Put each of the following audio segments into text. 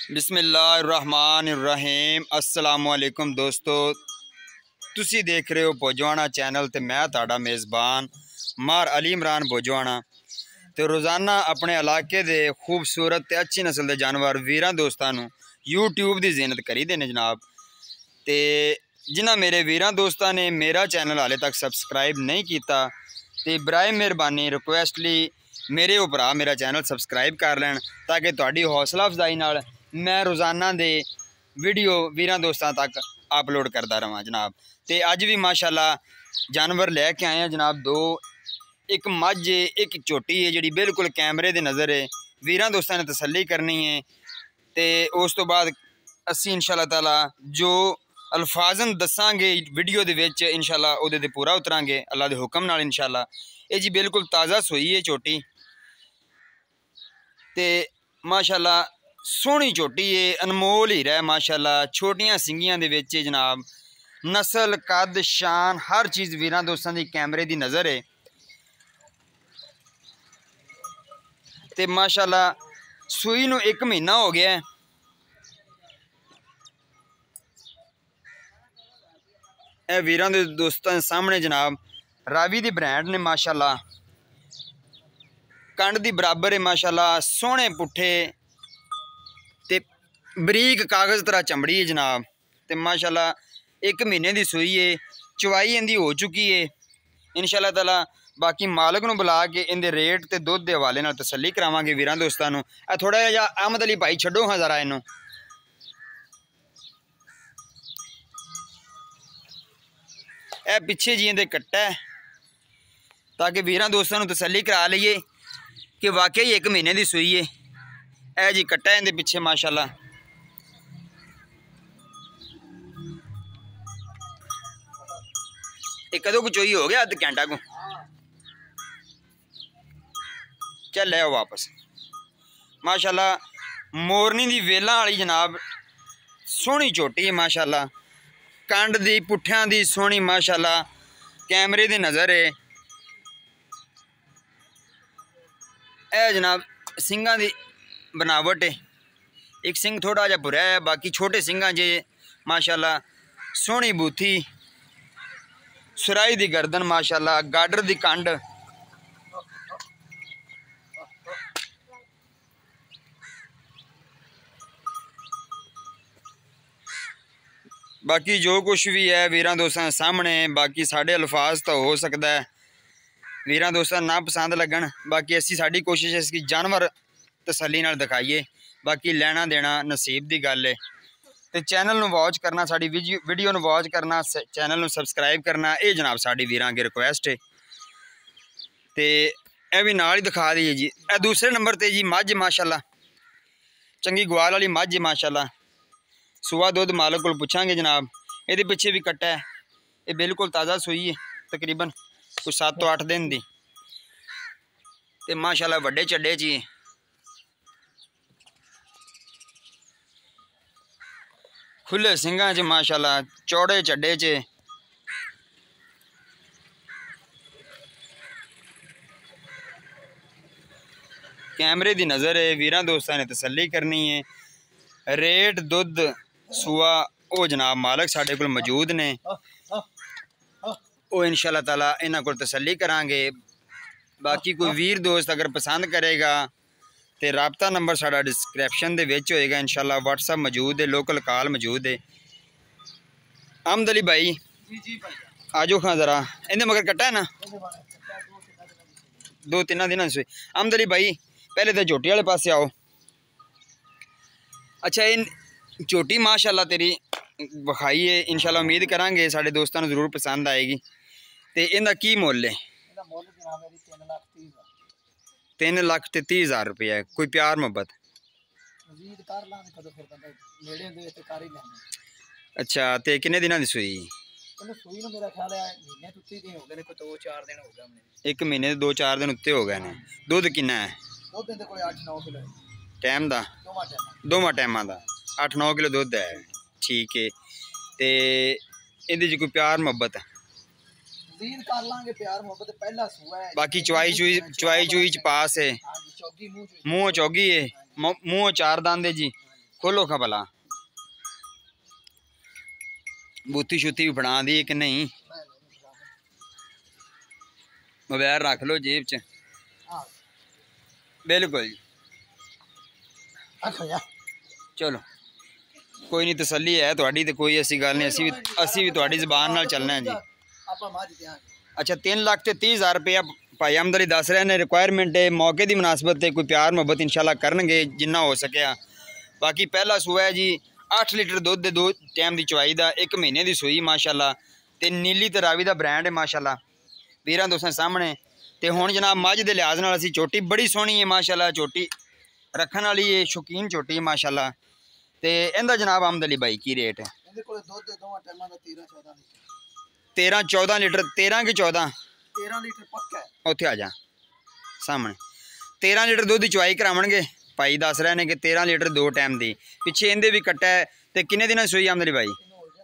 बिस्मिल्लाहिर्रहमानिर्रहीम। अस्सलामुअलैकुम दोस्तों, तुसी देख रहे हो भोजवाना चैनल ते मैं ताड़ा मेज़बान मार अली इमरान भोजवाना। तो रोज़ाना अपने इलाके दे खूबसूरत ते अच्छी नस्ल के जानवर वीरां दोस्तां नूं यूट्यूब की जिन्नत करी देने जनाब। तो जिन्हां मेरे वीरां दोस्तां ने मेरा चैनल हाले तक सबसक्राइब नहीं किया तो बराए मेहरबानी रिक्वेस्टली मेरे भरा मेरा चैनल सबसक्राइब कर लैन ताकि तुहाडी हौसला अफजाई नाल मैं रोज़ाना दे वीडियो वीरां दोस्तां तक अपलोड करता रहा जनाब। तो अज भी माशाल्लाह जानवर लैके आए हैं जनाब। दो, एक मझ है, एक झोटी है जी बिल्कुल कैमरे दे नज़र है। वीरां दोस्तां ने तसल्ली करनी है तो उस तो बाद असी इंशाअल्लाह ताला जो अल्फाजन दसांगे वीडियो दे विच इंशाअल्लाह उहदे ते पूरा उतरांगे अल्लाह दे हुक्म नाल इंशाअल्लाह। ये जी बिल्कुल ताज़ा सोई है झोटी ते माशाल्लाह सोहनी झोटी है, अनमोल हीरा है माशाल्लाह। छोटियां सिंगियां दे विच जनाब, नस्ल कद शान हर चीज़ वीरां दोस्तां दी कैमरे दी नज़र है। ते माशाल्लाह सूई नूं 1 महीना हो गया है। ए वीरां दे दोस्तां दे सामने जनाब रावी दी ब्रांड ने माशाल्लाह, कंड दी बराबर है माशाल्लाह। सोहने पुट्ठे ते बरीक कागज़ तरह चमड़ी है जनाब। ते माशाल्लाह 1 महीने की सूई है, चवाई इनकी हो चुकी है इंशाअल्लाह ताला। बाकी मालक नूं बुला के इनके रेट ते दुध के हवाले नाल तसल्ली करावांगे वीरां दोस्तां नूं। थोड़ा जिहा अहमद अली भाई छड्डो हाँ जरा इनू। ए पिछे जी इहदे कट्टा है ताकि वीरां दोस्तां नूं तसल्ली करा लईए कि वाकई 1 महीने की सूई है। ए जी कट्टा है इहदे पिछे माशाल्लाह। एक कदों को चोई हो गया, अद्ध घंटा को चल ले वापस माशाल्लाह। मोरनी दी वेलां वाली जनाब सोहनी झोटी है माशाल्लाह। कंड दी पुट्ठियां दी सोहनी माशाल्लाह, कैमरे दी नज़र है। ए जनाब सिंगां दी बनावट है, एक सिंह थोड़ा जिहा भुरा है, बाकी छोटे सिंगां जे माशाल्लाह। सोहनी बूथी, सुराई दी गर्दन माशाल्लाह, गाडर दी कंड। बाकी जो कुछ भी है वीरां दोस्तां के सामने, बाकी साढ़े अल्फाज तो हो सकता है वीरां दोस्तां ना पसंद लगन। बाकी असी साड़ी कोशिश है इसकी जानवर तसल्ली नाल दिखाइए, बाकी लेना देना नसीब की गल है। तो चैनल नूं वॉच करना, साड़ी वीडियो नूं वॉच करना, चैनल नूं सबसक्राइब करना, ये जनाब साड़ी वीरां की रिक्वेस्ट है। तो यह भी नाल ही दिखा दीजिए जी। ए दूसरे नंबर पर जी मझ माशाल्लाह, चंगी ग्वाल वाली मझ माशाल्लाह। सुबह दुध मालक को पुछांगे जनाब। ये पिछे भी कट्टा है, ये बिल्कुल ताज़ा सूई है, तकरीबन कुछ 7 तो 8 दिन की। तो माशाल्लाह वड्डे चड्डे ची खुले सिंगां च माशाल्लाह, चौड़े चड्डे च। कैमरे की नज़र है, वीरां दोस्तां ने तसल्ली करनी है। रेट दुध सुआ वो जनाब मालक साढ़े कोल मौजूद ने, वो इंशाअल्लाह ताला इन्हां कोल तसल्ली करांगे। बाकी कोई वीर दोस्त अगर पसंद करेगा तो राबता नंबर साड़ा डिस्क्रिप्शन दे विच होएगा इंशाअल्लाह। व्हाट्सअप मौजूद है, लोकल कॉल मौजूद है। अहमद अली भाई आ जाओ खां जरा, इन्हें मगर कट्टा है ना 2-3 दिन से। अहमद अली भाई पहले तो झोटी वाले पासे आओ। अच्छा इन झोटी माशाल्लाह तेरी विखाई है, इंशाल्लाह उम्मीद करांगे साढ़े दोस्तों को जरूर पसंद आएगी। तो इनका की मुल है? 3,30,000 रुपया है। कोई प्यार मुहब्बत? अच्छा तो किन्ने दिनों की सूई? 1 महीने 2-4 दिन उत्ते हो गए ने। दुध किन्ना है टाइम का? दोवां टाइमां का 8-9 किलो दुध है। ठीक है। तो ये कोई प्यार मुहब्बत है? बाकी चवाई चुई च पास है, मुँह चौगी है, मुँह 4 दांद है जी। खोलो खा भला बूथी शुती भी बना दी कि नहीं? मोबाइल रख लो जेब च। बिल्कुल जी चलो कोई नहीं तसल्ली है थोड़ी तो कोई ऐसी गल नहीं असी भी थोड़ी ज़बान नाल चलना है जी। अच्छा 3 लाख ते 30,000 रुपया भाई अहमद अली दस रहे हैं रिक्वायरमेंट है मौके की मुनासबत है कोई प्यार मुहब्बत इंशाल्लाह करनगे जिन्ना हो सकिया। बाकी पहला सूआ है जी 8 लीटर दुध दे 2 टाइम की चवाई का 1 महीने की सूई माशाल्लाह ते नीली ते रावी का ब्रांड है माशाल्लाह वीरां दोस्तां सामने। तो हुण जनाब मझ के लिहाज नाल असीं झोटी बड़ी सोहनी है माशाल्लाह झोटी रखने वाली है शौकीन झोटी है माशाल्लाह। तो इहदा जनाब अहमद अली भाई की रेट है? 13-14 लीटर 13 कि 14 लीटर पक्का उत्थे आ जा सामने 13 लीटर दुध की चवाई करावणगे भाई दस रहे हैं कि 13 लीटर 2 टाइम की पिछे इहदे भी कट्टा है। तो किन्ने दिन सूई अहमद अली भाई?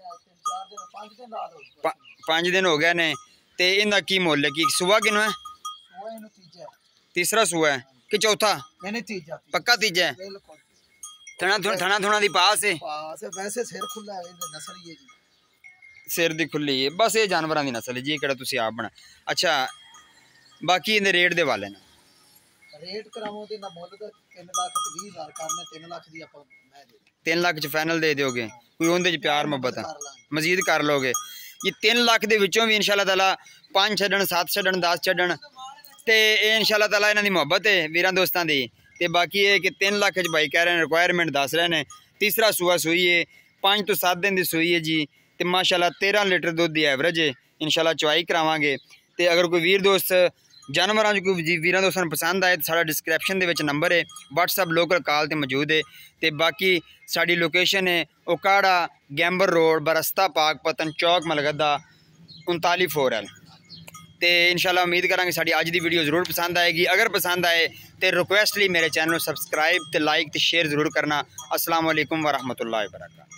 5 दिन हो गए ने। तो इनका की मुल है कि सूआ किनू है? तीसरा सूआ है कि चौथा? पक्का तीजा है। थना थुना दी पास है वैसे सिर खुला है नस्ल ही है जी सिर दी खुली है बस ये जानवरों की नस्ल है जी केड़ा तुसी आप बना। अच्छा बाकी इनके रेट दे वाले ने रेट करावो ते ना मुल दा 3 लाख ते 20,000 करने 3 लाख दी आप मैं दे 3 लाख च फाइनल दे दोगे कोई उनदे च प्यार मोहब्बत है मजीद कर लोगे ये 3 लाख दे विचों भी इंशाल्लाह ताला 5 छड्डण 7 छड्डण 10 छड्डण ते इंशाल्लाह ताला इन्हां दी मोहब्बत है वीरां दोस्तां दी। ते बाकी ये कि 3 लाख च भाई कह रहे हैं रिक्वायरमेंट दस रहे हैं। तीसरा सूआ सूई है 5 तो 7 दिन की सूई है जी। तो माशाल्लाह 13 लीटर दुध की एवरेज है इंशाल्लाह चवाई करावांगे। तो अगर कोई वीर दोस्त जानवरों कोई वीरां दोस्तां पसंद आए तो साडा डिस्क्रिप्शन दे विच नंबर है व्हाट्सअप लोकल कॉल ते मौजूद है। तो बाकी साडी लोकेशन है ओकाड़ा गैंबर रोड बरस्ता पाक पतन चौक मलगदा 39 तो इंशाल्लाह उम्मीद करांगे साडी अज दी वीडियो जरूर पसंद आएगी। अगर पसंद आए तो रिक्वेस्ट ली मेरे चैनल सब्सक्राइब तो लाइक तो शेयर जरूर करना। अस्सलाम वालेकुम व रहमतुल्लाहि व बरकातहू।